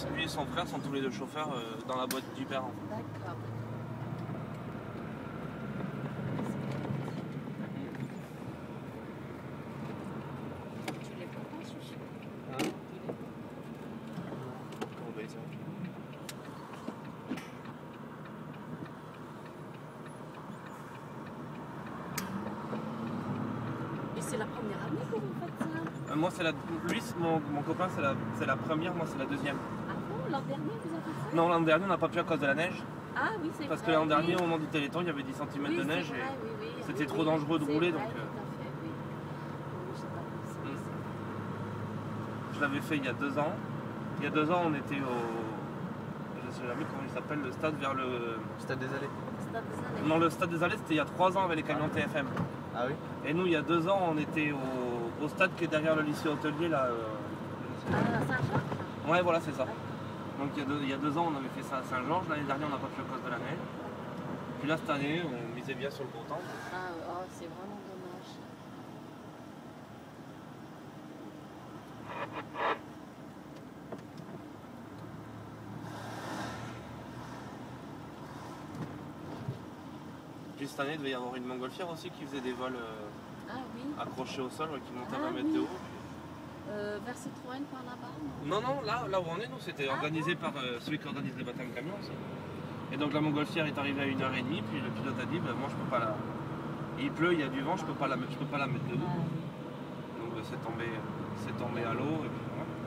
lui et son frère sont tous les deux chauffeurs dans la boîte du père. En fait. D'accord. Tu les prends pas, Chouchou? Hein? Tu les prends? Oh, bah, tiens. Et c'est la première année que vous faites ça? Moi, c'est la... Lui, mon copain, c'est la première, moi, c'est la deuxième. Ah bon, l'an dernier vous avez fait ça? Non, l'an dernier, on n'a pas pu à cause de la neige. Ah oui, c'est vrai. Parce que l'an dernier, oui. au moment du Téléthon, il y avait 10 cm Oui, de c'est neige vrai, et oui, oui, c'était oui, trop oui. dangereux de C'est rouler. vrai, Donc, tout à fait, oui. Oui, j'ai pas pensé à ça. je l'avais fait il y a 2 ans. Il y a 2 ans, on était au... Je sais jamais comment il s'appelle, le stade vers le... Stade des Allées. Stade des Allées. Non, le stade des Allées, c'était il y a 3 ans avec les camions TFM. Ah oui? Et nous, il y a 2 ans, on était au stade qui est derrière le lycée hôtelier, là. Ah, Saint-Georges? Ouais, voilà, c'est ça. Donc il y a 2 ans, on avait fait ça à Saint-Georges. L'année dernière, on n'a pas pu à cause de la neige. Puis là, cette année, on misait bien sur le beau temps. Ah, oh, c'est vraiment dommage. Puis cette année, il devait y avoir une montgolfière aussi qui faisait des vols Ah oui. accrochés au sol, ouais, qui montaient à Ah 20 mètres oui. de haut. Vers Citroën par là-bas? Non, non, là où on est, nous, c'était Ah organisé par celui qui organise les baptêmes camions aussi. Et donc la montgolfière est arrivée à 1h30, puis le pilote a dit, ben, moi je peux pas la... Il pleut, il y a du vent, je peux pas la mettre de haut. Ah oui. Donc c'est tombé à l'eau, et puis voilà.